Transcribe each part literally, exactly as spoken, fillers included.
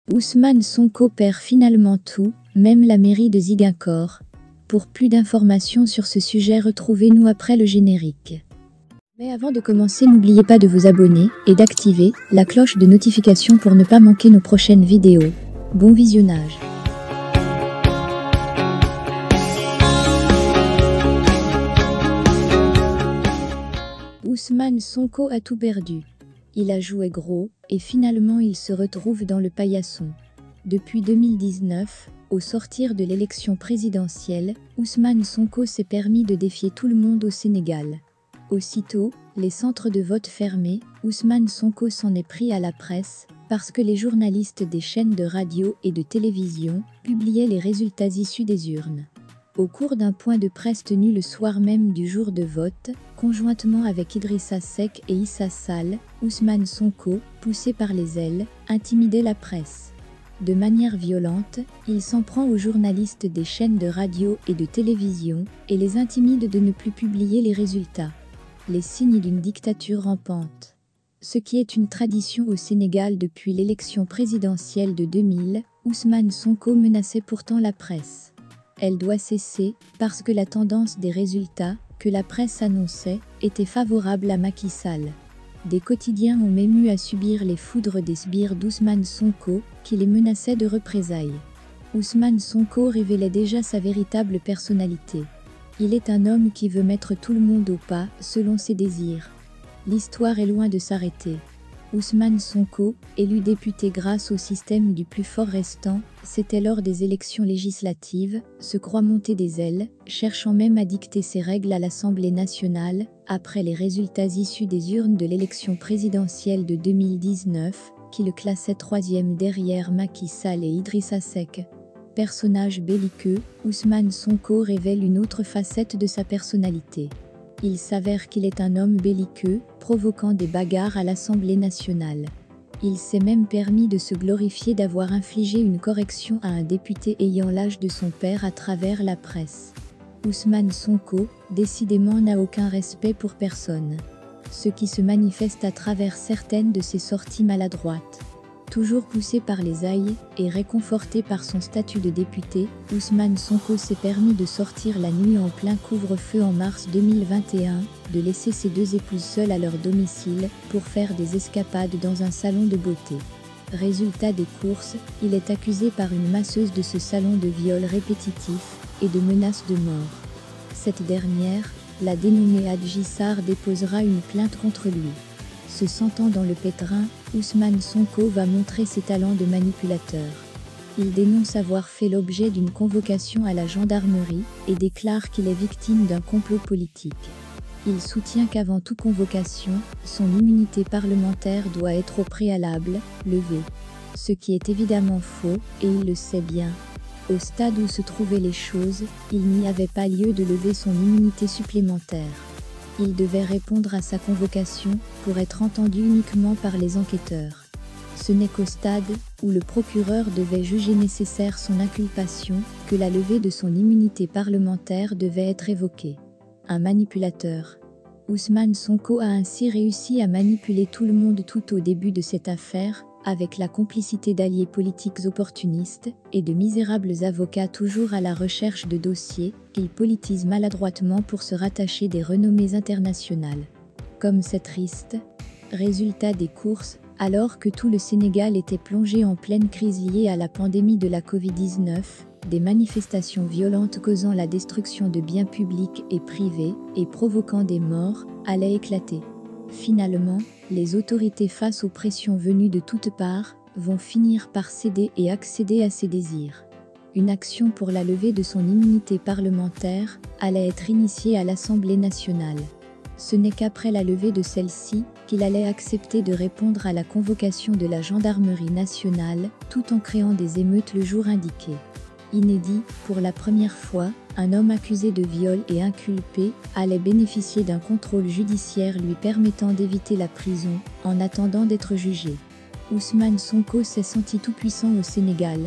Ousmane Sonko perd finalement tout, même la mairie de Ziguinchor. Pour plus d'informations sur ce sujet, retrouvez-nous après le générique. Mais avant de commencer, n'oubliez pas de vous abonner et d'activer la cloche de notification pour ne pas manquer nos prochaines vidéos. Bon visionnage. Ousmane Sonko a tout perdu. Il a joué gros, et finalement il se retrouve dans le paillasson. Depuis deux mille dix-neuf, au sortir de l'élection présidentielle, Ousmane Sonko s'est permis de défier tout le monde au Sénégal. Aussitôt, les centres de vote fermés, Ousmane Sonko s'en est pris à la presse, parce que les journalistes des chaînes de radio et de télévision publiaient les résultats issus des urnes. Au cours d'un point de presse tenu le soir même du jour de vote, conjointement avec Idrissa Seck et Issa Sall, Ousmane Sonko, poussé par les ailes, intimidait la presse. De manière violente, il s'en prend aux journalistes des chaînes de radio et de télévision et les intimide de ne plus publier les résultats. Les signes d'une dictature rampante. Ce qui est une tradition au Sénégal depuis l'élection présidentielle de deux mille, Ousmane Sonko menaçait pourtant la presse. Elle doit cesser, parce que la tendance des résultats, que la presse annonçait, était favorable à Macky Sall. Des quotidiens ont même eu à subir les foudres des sbires d'Ousmane Sonko, qui les menaçaient de représailles. Ousmane Sonko révélait déjà sa véritable personnalité. Il est un homme qui veut mettre tout le monde au pas, selon ses désirs. L'histoire est loin de s'arrêter. Ousmane Sonko, élu député grâce au système du plus fort restant, c'était lors des élections législatives, se croit monter des ailes, cherchant même à dicter ses règles à l'Assemblée nationale, après les résultats issus des urnes de l'élection présidentielle de deux mille dix-neuf, qui le classait troisième derrière Macky Sall et Idrissa Seck. Personnage belliqueux, Ousmane Sonko révèle une autre facette de sa personnalité. Il s'avère qu'il est un homme belliqueux, provoquant des bagarres à l'Assemblée nationale. Il s'est même permis de se glorifier d'avoir infligé une correction à un député ayant l'âge de son père à travers la presse. Ousmane Sonko, décidément, n'a aucun respect pour personne. Ce qui se manifeste à travers certaines de ses sorties maladroites. Toujours poussé par les ailes et réconforté par son statut de député, Ousmane Sonko s'est permis de sortir la nuit en plein couvre-feu en mars deux mille vingt et un, de laisser ses deux épouses seules à leur domicile pour faire des escapades dans un salon de beauté. Résultat des courses, il est accusé par une masseuse de ce salon de viol répétitif et de menaces de mort. Cette dernière, la dénommée Adji Sarr, déposera une plainte contre lui. Se sentant dans le pétrin, Ousmane Sonko va montrer ses talents de manipulateur. Il dénonce avoir fait l'objet d'une convocation à la gendarmerie et déclare qu'il est victime d'un complot politique. Il soutient qu'avant toute convocation, son immunité parlementaire doit être au préalable levée. Ce qui est évidemment faux, et il le sait bien. Au stade où se trouvaient les choses, il n'y avait pas lieu de lever son immunité supplémentaire. Il devait répondre à sa convocation pour être entendu uniquement par les enquêteurs. Ce n'est qu'au stade où le procureur devait juger nécessaire son inculpation que la levée de son immunité parlementaire devait être évoquée. Un manipulateur. Ousmane Sonko a ainsi réussi à manipuler tout le monde tout au début de cette affaire, avec la complicité d'alliés politiques opportunistes et de misérables avocats toujours à la recherche de dossiers qu'ils politisent maladroitement pour se rattacher des renommées internationales. Comme c'est triste. Résultat des courses, alors que tout le Sénégal était plongé en pleine crise liée à la pandémie de la covid dix-neuf, des manifestations violentes causant la destruction de biens publics et privés et provoquant des morts, allaient éclater. Finalement, les autorités face aux pressions venues de toutes parts, vont finir par céder et accéder à ses désirs. Une action pour la levée de son immunité parlementaire allait être initiée à l'Assemblée nationale. Ce n'est qu'après la levée de celle-ci qu'il allait accepter de répondre à la convocation de la gendarmerie nationale, tout en créant des émeutes le jour indiqué. Inédit, pour la première fois, un homme accusé de viol et inculpé allait bénéficier d'un contrôle judiciaire lui permettant d'éviter la prison en attendant d'être jugé. Ousmane Sonko s'est senti tout puissant au Sénégal.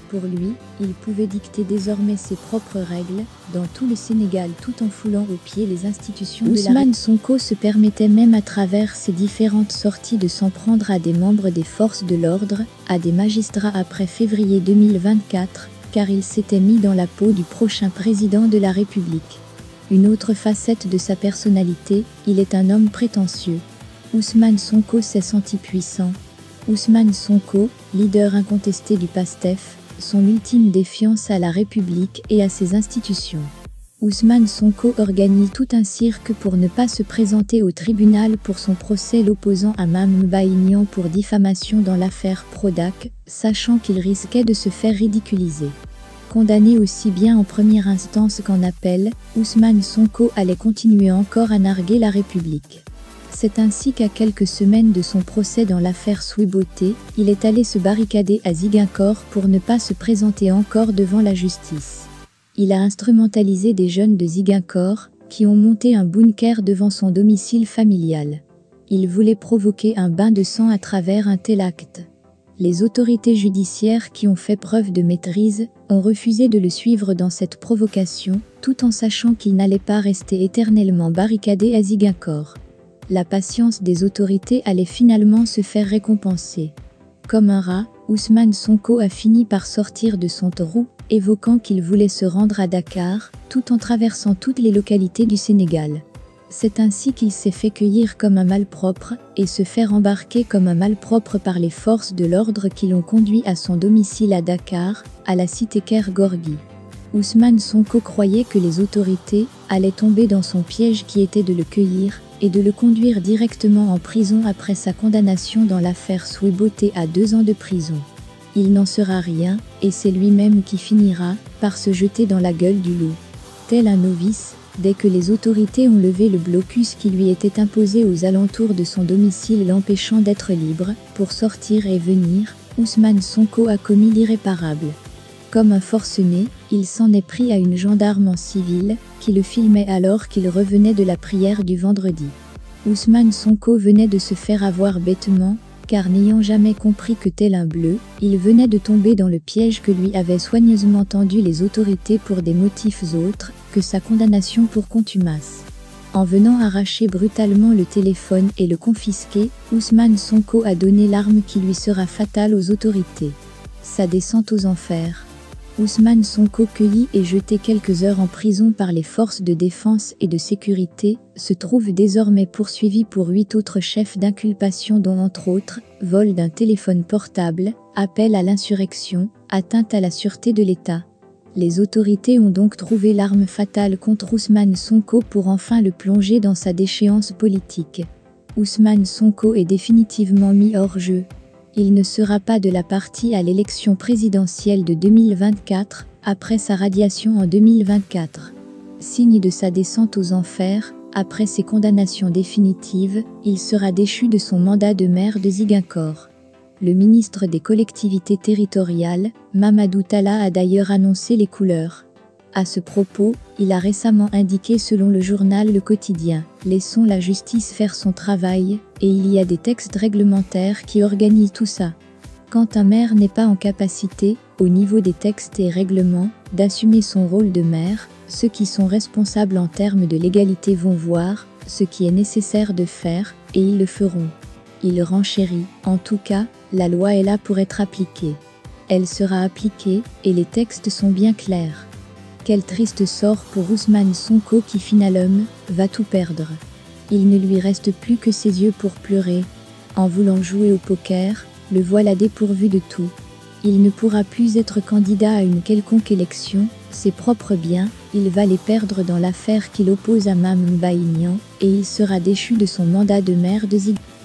Pour lui, il pouvait dicter désormais ses propres règles dans tout le Sénégal tout en foulant aux pieds les institutions de la République. Ousmane Sonko se permettait même à travers ses différentes sorties de s'en prendre à des membres des forces de l'ordre, à des magistrats après février deux mille vingt-quatre, car il s'était mis dans la peau du prochain président de la République. Une autre facette de sa personnalité, il est un homme prétentieux. Ousmane Sonko s'est senti puissant. Ousmane Sonko, leader incontesté du PASTEF, son ultime défiance à la République et à ses institutions. Ousmane Sonko organise tout un cirque pour ne pas se présenter au tribunal pour son procès l'opposant à Mame Mbaye Niang pour diffamation dans l'affaire Prodac, sachant qu'il risquait de se faire ridiculiser. Condamné aussi bien en première instance qu'en appel, Ousmane Sonko allait continuer encore à narguer la République. C'est ainsi qu'à quelques semaines de son procès dans l'affaire Sweet-Beauté, il est allé se barricader à Ziguinchor pour ne pas se présenter encore devant la justice. Il a instrumentalisé des jeunes de Ziguinchor, qui ont monté un bunker devant son domicile familial. Il voulait provoquer un bain de sang à travers un tel acte. Les autorités judiciaires qui ont fait preuve de maîtrise, ont refusé de le suivre dans cette provocation, tout en sachant qu'il n'allait pas rester éternellement barricadé à Ziguinchor. La patience des autorités allait finalement se faire récompenser. Comme un rat, Ousmane Sonko a fini par sortir de son trou, évoquant qu'il voulait se rendre à Dakar, tout en traversant toutes les localités du Sénégal. C'est ainsi qu'il s'est fait cueillir comme un malpropre, et se faire embarquer comme un malpropre par les forces de l'ordre qui l'ont conduit à son domicile à Dakar, à la cité Keur Gorgui. Ousmane Sonko croyait que les autorités allaient tomber dans son piège qui était de le cueillir, et de le conduire directement en prison après sa condamnation dans l'affaire Sweet-Beauté à deux ans de prison. Il n'en sera rien, et c'est lui-même qui finira par se jeter dans la gueule du loup. Tel un novice, dès que les autorités ont levé le blocus qui lui était imposé aux alentours de son domicile l'empêchant d'être libre, pour sortir et venir, Ousmane Sonko a commis l'irréparable. Comme un forcené, il s'en est pris à une gendarme en civil, qui le filmait alors qu'il revenait de la prière du vendredi. Ousmane Sonko venait de se faire avoir bêtement, car n'ayant jamais compris que tel un bleu, il venait de tomber dans le piège que lui avaient soigneusement tendu les autorités pour des motifs autres que sa condamnation pour contumace. En venant arracher brutalement le téléphone et le confisquer, Ousmane Sonko a donné l'arme qui lui sera fatale aux autorités. Sa descente aux enfers. Ousmane Sonko, cueilli et jeté quelques heures en prison par les forces de défense et de sécurité, se trouve désormais poursuivi pour huit autres chefs d'inculpation dont entre autres, vol d'un téléphone portable, appel à l'insurrection, atteinte à la sûreté de l'État. Les autorités ont donc trouvé l'arme fatale contre Ousmane Sonko pour enfin le plonger dans sa déchéance politique. Ousmane Sonko est définitivement mis hors jeu. Il ne sera pas de la partie à l'élection présidentielle de deux mille vingt-quatre, après sa radiation en deux mille vingt-quatre. Signe de sa descente aux enfers, après ses condamnations définitives, il sera déchu de son mandat de maire de Ziguinchor. Le ministre des collectivités territoriales, Mamadou Talla, a d'ailleurs annoncé les couleurs. À ce propos, il a récemment indiqué selon le journal Le Quotidien « Laissons la justice faire son travail » et il y a des textes réglementaires qui organisent tout ça. Quand un maire n'est pas en capacité, au niveau des textes et règlements, d'assumer son rôle de maire, ceux qui sont responsables en termes de légalité vont voir ce qui est nécessaire de faire, et ils le feront. Il renchérit, en tout cas, la loi est là pour être appliquée. Elle sera appliquée, et les textes sont bien clairs. Quel triste sort pour Ousmane Sonko qui finalement, va tout perdre. Il ne lui reste plus que ses yeux pour pleurer. En voulant jouer au poker, le voilà dépourvu de tout. Il ne pourra plus être candidat à une quelconque élection, ses propres biens, il va les perdre dans l'affaire qui l'oppose à Mame Mbaye Niang, et il sera déchu de son mandat de maire de Ziguinchor.